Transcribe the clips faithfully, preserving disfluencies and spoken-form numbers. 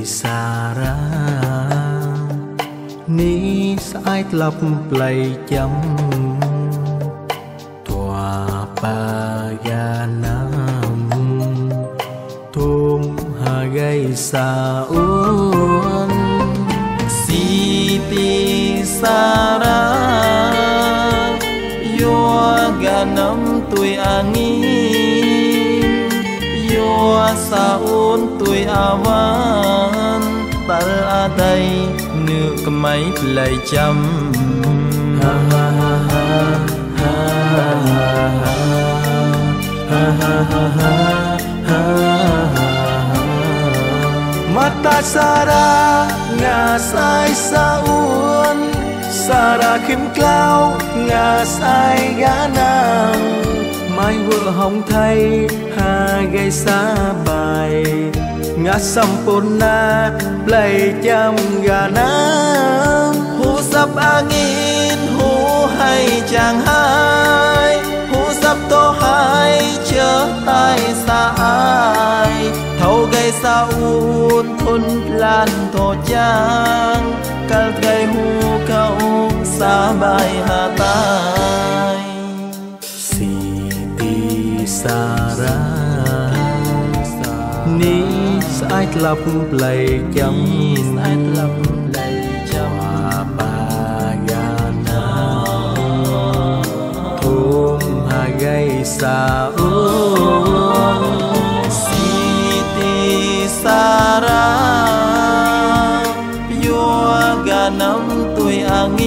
Sarah ní sai lập play chấm tòa ba ga nam thum hà gây xa uốn Siti Sarah yo ga nam tuổi angin yo sa uốn tuổi awan tal aday nước máy lại chăm ha ha ha ha ha ha ha ha mata Sarah ngà sai sa uốn Sarah khiêm clau ngà sai gã nam mai vợ hồng thay ha gây xa bài ngã sampurna play chăm gà nam hu sắp angin hu hay chàng hai hu sắp tô hai chớ tay xa ai thâu gây xa un thun lan thô chang cal gây hu câu xa bài hà tai Siti Sarah ní sai lập play chấm sai lập play chấm ba ga na thum hà gây xa uốn Siti Sarah yo ga năm tuổi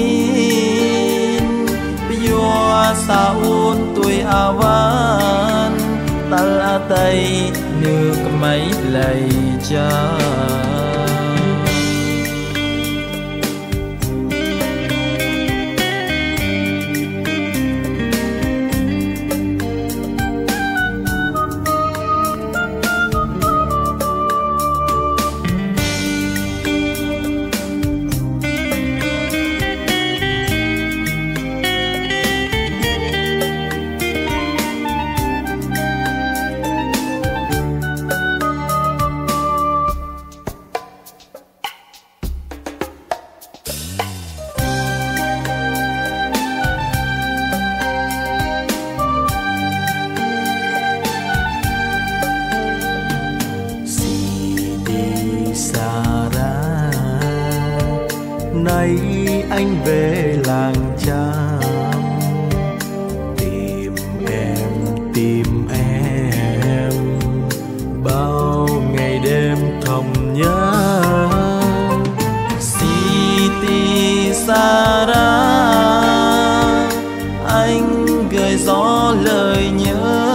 angin yo sa uốn tuổi awan tal atay nước máy lạy cha nay anh về làng Cham tìm em tìm em bao ngày đêm thầm nhớ Siti Sarah anh gửi gió lời nhớ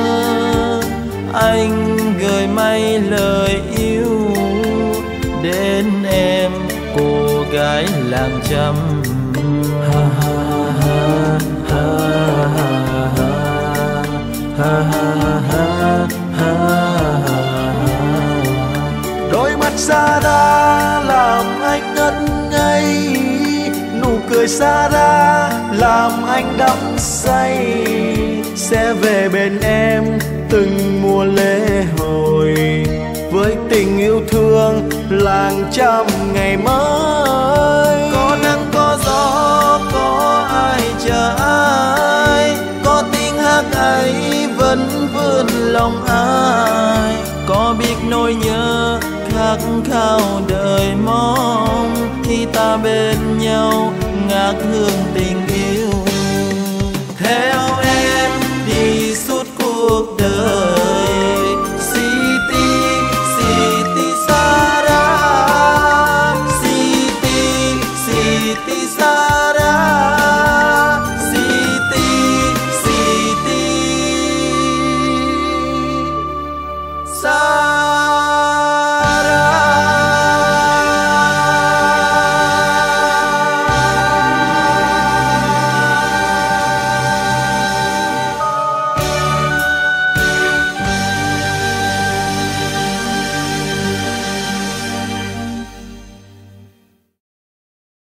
anh gửi mây lời yêu đến em cô gái làng Chăm ha ha ha ha ha ha ha đôi mắt Sarah làm anh ngất ngây nụ cười Sarah làm anh đắm say sẽ về bên em từng mùa lễ hội với tình yêu thương làng Chăm ngày mới có nắng có gió có ai chờ ai có tiếng hát ấy vẫn vươn lòng ai có biết nỗi nhớ khát khao đời mong khi ta bên nhau ngát hương tình